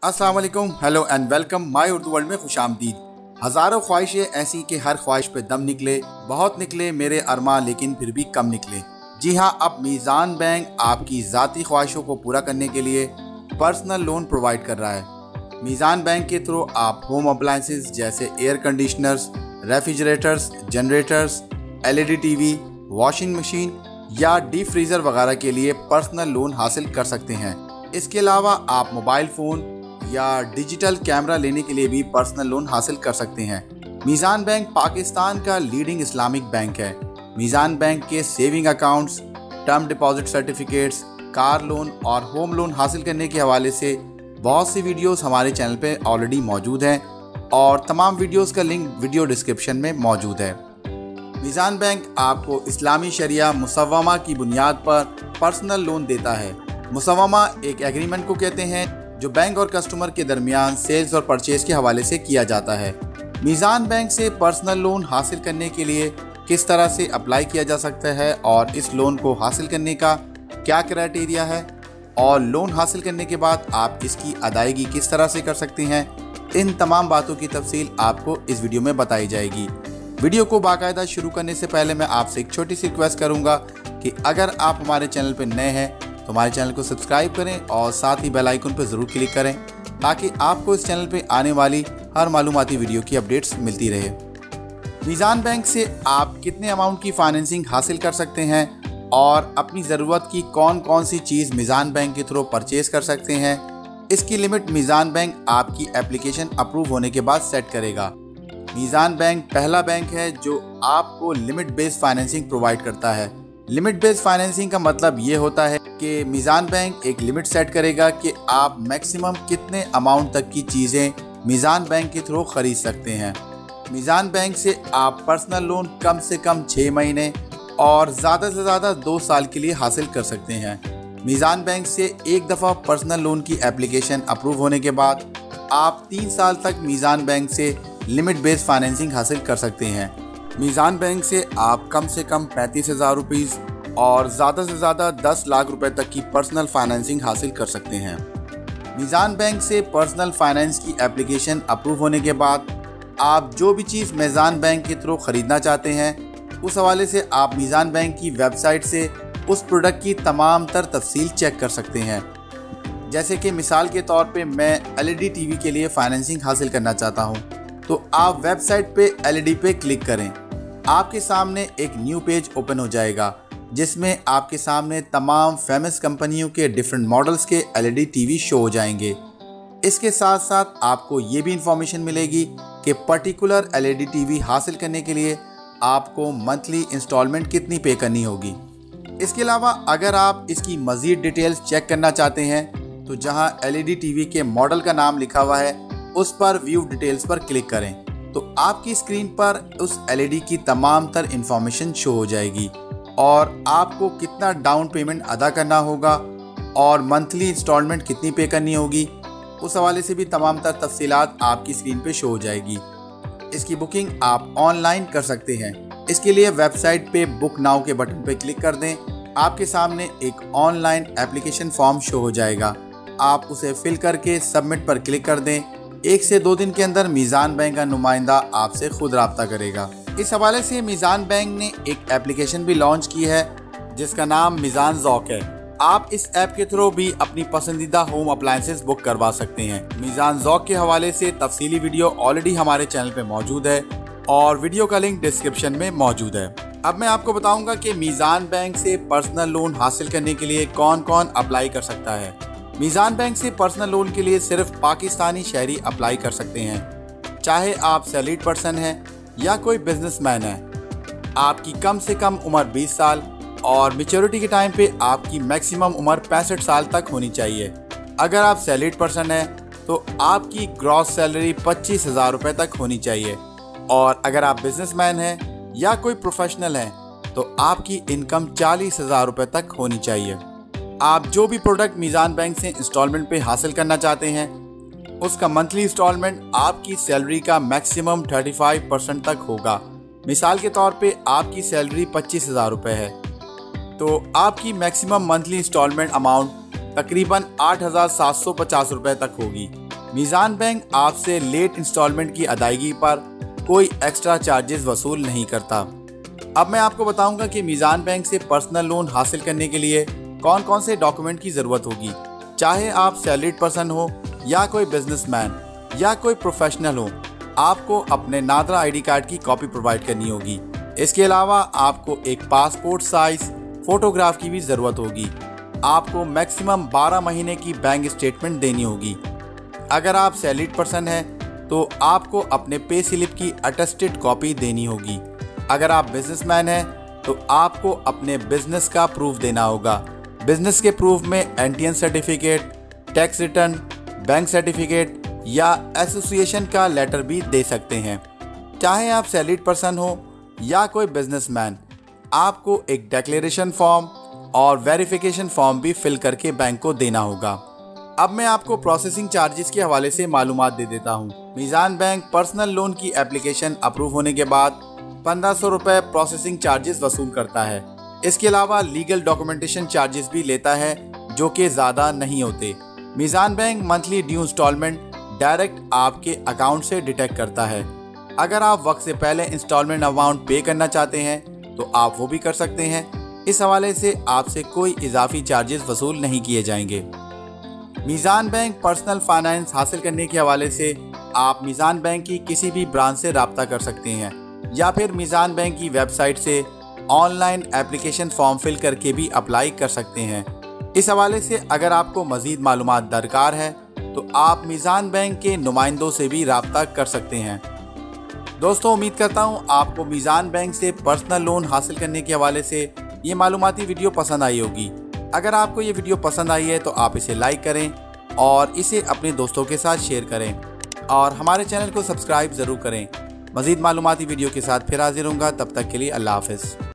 अस्सलाम वालेकुम, hello and welcome my Urdu world में खुशामदीद। हज़ारों ख्वाहिशें ऐसी कि हर ख्वाहिश पे दम निकले, बहुत निकले मेरे अरमा लेकिन फिर भी कम निकले। जी हाँ, अब मीज़ान बैंक आपकी ज़ाती ख्वाहिशों को पूरा करने के लिए पर्सनल लोन प्रोवाइड कर रहा है। मीज़ान बैंक के थ्रू आप होम अप्लायंसेस जैसे air conditioners, refrigerators, generators, LED TV, washing machine या डीप फ्रीज़र वगैरह के लिए पर्सनल लोन हासिल कर सकते हैं। इसके अलावा आप मोबाइल फ़ोन या डिजिटल कैमरा लेने के लिए भी पर्सनल लोन हासिल कर सकते हैं। मीज़ान बैंक पाकिस्तान का लीडिंग इस्लामिक बैंक है। मीज़ान बैंक के saving accounts, term deposit certificates, car loan और होम लोन हासिल करने के हवाले से बहुत सी वीडियोस हमारे चैनल पे ऑलरेडी मौजूद हैं और तमाम वीडियोस का लिंक वीडियो डिस्क्रिप्शन में मौजूद है। मीज़ान बैंक आपको इस्लामी शरिया मुसव्वमा की बुनियाद पर पर्सनल लोन देता है। मुसव्वमा एक एग्रीमेंट को कहते हैं जो बैंक और कस्टमर के दरमियान सेल्स और परचेज के हवाले से किया जाता है। मीज़ान बैंक से पर्सनल लोन हासिल करने के लिए किस तरह से अप्लाई किया जा सकता है और इस लोन को हासिल करने का क्या क्राइटेरिया है और लोन हासिल करने के बाद आप इसकी अदायगी किस तरह से कर सकते हैं, इन तमाम बातों की तफसील आपको इस वीडियो में बताई जाएगी। वीडियो को बाकायदा शुरू करने से पहले मैं आपसे एक छोटी सी रिक्वेस्ट करूंगा कि अगर आप हमारे चैनल पर नए हैं तो हमारे चैनल को सब्सक्राइब करें और साथ ही बेल आइकन पर ज़रूर क्लिक करें ताकि आपको इस चैनल पे आने वाली हर मालूमाती वीडियो की अपडेट्स मिलती रहे। मीज़ान बैंक से आप कितने अमाउंट की फाइनेंसिंग हासिल कर सकते हैं और अपनी ज़रूरत की कौन कौन सी चीज़ मीज़ान बैंक के थ्रू परचेज़ कर सकते हैं, इसकी लिमिट मीज़ान बैंक आपकी एप्लीकेशन अप्रूव होने के बाद सेट करेगा। मीज़ान बैंक पहला बैंक है जो आपको लिमिट बेस्ड फाइनेंसिंग प्रोवाइड करता है। लिमिट बेस्ड फाइनेंसिंग का मतलब ये होता है कि मीज़ान बैंक एक लिमिट सेट करेगा कि आप मैक्सिमम कितने अमाउंट तक की चीज़ें मीज़ान बैंक के थ्रू ख़रीद सकते हैं। मीज़ान बैंक से आप पर्सनल लोन कम से कम 6 महीने और ज़्यादा से ज़्यादा 2 साल के लिए हासिल कर सकते हैं। मीज़ान बैंक से एक दफ़ा पर्सनल लोन की एप्लीकेशन अप्रूव होने के बाद आप 3 साल तक मीज़ान बैंक से लिमिट बेस्ड फाइनेंसिंग हासिल कर सकते हैं। मीज़ान बैंक से आप कम से कम 35,000 रुपीज़ और ज़्यादा से ज़्यादा 10 लाख रुपए तक की पर्सनल फाइनेंसिंग हासिल कर सकते हैं। मीज़ान बैंक से पर्सनल फाइनेंस की एप्लीकेशन अप्रूव होने के बाद आप जो भी चीज़ मीज़ान बैंक के थ्रू ख़रीदना चाहते हैं उस हवाले से आप मीज़ान बैंक की वेबसाइट से उस प्रोडक्ट की तमाम तर तफसील चेक कर सकते हैं। जैसे कि मिसाल के तौर पे मैं LED टीवी के लिए फ़ाइनेंसिंग हासिल करना चाहता हूँ तो आप वेबसाइट पे LED पे क्लिक करें। आपके सामने एक न्यू पेज ओपन हो जाएगा जिसमें आपके सामने तमाम फेमस कंपनियों के डिफरेंट मॉडल्स के LED टीवी शो हो जाएंगे। इसके साथ साथ आपको ये भी इंफॉर्मेशन मिलेगी कि पर्टिकुलर LED टीवी हासिल करने के लिए आपको मंथली इंस्टॉलमेंट कितनी पे करनी होगी। इसके अलावा अगर आप इसकी मज़ीद डिटेल्स चेक करना चाहते हैं तो जहां LED टीवी के मॉडल का नाम लिखा हुआ है उस पर व्यू डिटेल्स पर क्लिक करें तो आपकी स्क्रीन पर उस LED की तमाम तर इंफॉर्मेशन शो हो जाएगी और आपको कितना डाउन पेमेंट अदा करना होगा और मंथली इंस्टॉलमेंट कितनी पे करनी होगी उस हवाले से भी तमाम तर तफसीलात आपकी स्क्रीन पे शो हो जाएगी। इसकी बुकिंग आप ऑनलाइन कर सकते हैं। इसके लिए वेबसाइट पे बुक नाउ के बटन पे क्लिक कर दें। आपके सामने एक ऑनलाइन एप्लीकेशन फॉर्म शो हो जाएगा। आप उसे फिल करके सबमिट पर क्लिक कर दें। 1 से 2 दिन के अंदर मीज़ान बैंक का नुमाइंदा आपसे खुद राब्ता करेगा। इस हवाले से मीज़ान बैंक ने एक एप्लीकेशन भी लॉन्च की है जिसका नाम मीज़ान ज़ौक है। आप इस ऐप के थ्रू भी अपनी पसंदीदा होम अप्लायंसेस बुक करवा सकते हैं। मीज़ान ज़ौक के हवाले से तफसीली वीडियो ऑलरेडी हमारे चैनल पे मौजूद है और वीडियो का लिंक डिस्क्रिप्शन में मौजूद है। अब मैं आपको बताऊंगा कि मीज़ान बैंक से पर्सनल लोन हासिल करने के लिए कौन कौन अप्लाई कर सकता है। मीज़ान बैंक से पर्सनल लोन के लिए सिर्फ पाकिस्तानी शहरी अप्लाई कर सकते हैं। चाहे आप सैलरीड पर्सन हैं या कोई बिजनेसमैन है, आपकी कम से कम उम्र 20 साल और मैच्योरिटी के टाइम पे आपकी मैक्सिमम उम्र 65 साल तक होनी चाहिए। अगर आप सैलरीड पर्सन हैं तो आपकी ग्रॉस सैलरी 25,000 रुपये तक होनी चाहिए और अगर आप बिजनेसमैन हैं या कोई प्रोफेशनल हैं तो आपकी इनकम 40,000 रुपये तक होनी चाहिए। आप जो भी प्रोडक्ट मीज़ान बैंक से इंस्टॉलमेंट पे हासिल करना चाहते हैं उसका मंथली इंस्टॉलमेंट आपकी सैलरी का मैक्सिमम 35% तक होगा। मिसाल के तौर पे आपकी सैलरी 25,000 रुपये है तो आपकी मैक्सिमम मंथली इंस्टॉलमेंट अमाउंट तकरीबन 8,750 रुपये तक होगी। मीज़ान बैंक आपसे लेट इंस्टॉलमेंट की अदायगी पर कोई एक्स्ट्रा चार्जेस वसूल नहीं करता। अब मैं आपको बताऊंगा कि मीज़ान बैंक से पर्सनल लोन हासिल करने के लिए कौन कौन से डॉक्यूमेंट की ज़रूरत होगी। चाहे आप सैलरीड पर्सन हो या कोई बिजनेसमैन या कोई प्रोफेशनल हो, आपको अपने नादरा आईडी कार्ड की कॉपी प्रोवाइड करनी होगी। इसके अलावा आपको एक पासपोर्ट साइज फोटोग्राफ की भी ज़रूरत होगी। आपको मैक्सिमम 12 महीने की बैंक स्टेटमेंट देनी होगी। अगर आप सैलरीड पर्सन हैं तो आपको अपने पे स्लिप की अटेस्टेड कॉपी देनी होगी। अगर आप बिजनेसमैन हैं तो आपको अपने बिजनेस का प्रूफ देना होगा। बिजनेस के प्रूफ में NTN certificate, tax return, bank certificate या एसोसिएशन का लेटर भी दे सकते हैं। चाहे आप सैलरीड पर्सन हो या कोई बिजनेसमैन, आपको एक डिक्लेरेशन फॉर्म और वेरिफिकेशन फॉर्म भी फिल करके बैंक को देना होगा। अब मैं आपको प्रोसेसिंग चार्जेस के हवाले से मालूमात दे देता हूँ। मीज़ान बैंक पर्सनल लोन की एप्लीकेशन अप्रूव होने के बाद 1500 रुपये प्रोसेसिंग चार्जेस वसूल करता है। इसके अलावा लीगल डॉक्यूमेंटेशन चार्जेस भी लेता है, जो कि ज़्यादा नहीं होते। Meezan bank monthly due instalment direct आपके अकाउंट से डिटेक्ट करता है। अगर आप वक्त से पहले इंस्टॉलमेंट अमाउंट पे करना चाहते हैं तो आप वो भी कर सकते हैं। इस हवाले से आपसे कोई इजाफी चार्जेस वसूल नहीं किए जाएंगे। मीज़ान बैंक पर्सनल फाइनेंस हासिल करने के हवाले से आप मीज़ान बैंक की किसी भी ब्रांच से रब्ता कर सकते हैं या फिर मीज़ान बैंक की वेबसाइट से ऑनलाइन एप्लीकेशन फॉर्म फिल करके भी अप्लाई कर सकते हैं। इस हवाले से अगर आपको मज़ीद मालूमात दरकार है तो आप मीज़ान बैंक के नुमाइंदों से भी रब्ता कर सकते हैं। दोस्तों, उम्मीद करता हूँ आपको मीज़ान बैंक से पर्सनल लोन हासिल करने के हवाले से ये मालूमाती वीडियो पसंद आई होगी। अगर आपको ये वीडियो पसंद आई है तो आप इसे लाइक करें और इसे अपने दोस्तों के साथ शेयर करें और हमारे चैनल को सब्सक्राइब ज़रूर करें। मज़ीद मालूमाती वीडियो के साथ फिर हाजिर होऊंगा। तब तक के लिए अल्लाह हाफ़िज़।